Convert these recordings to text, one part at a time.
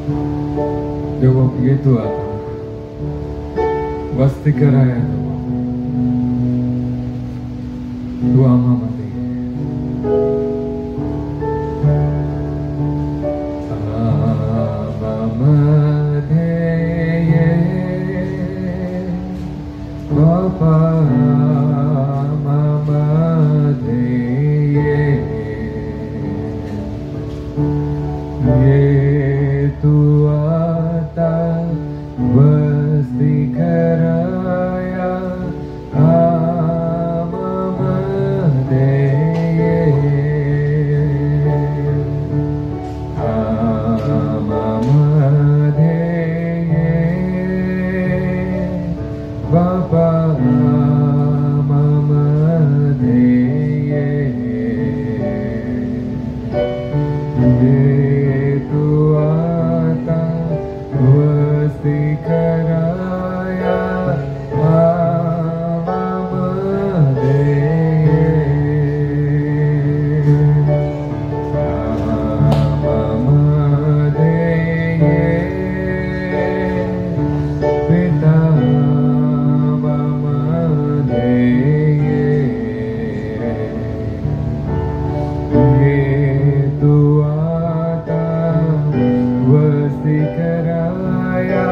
देवा येतो आता वस्ती कराया तू आम्हामध्ये आम्हामध्ये ये बाबा आम्हामध्ये ये तू आता वस्ती कराया आम्हामध्ये आम्हामध्ये बाबा आम्हामध्ये ये तू आता वस्ती कराया आम्हामध्ये आम्हामध्ये पिता आम्हामध्ये ये तू आता वस्ती कराया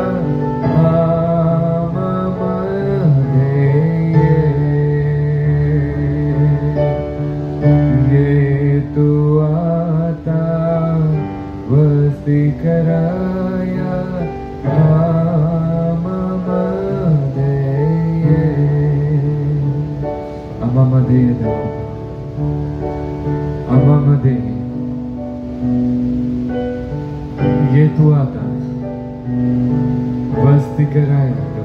आम्हामध्ये ये तू आता वस्ती कराया आम्हामध्ये आम्हामध्ये आम्हामध्ये ये तू आता वस्ती कराया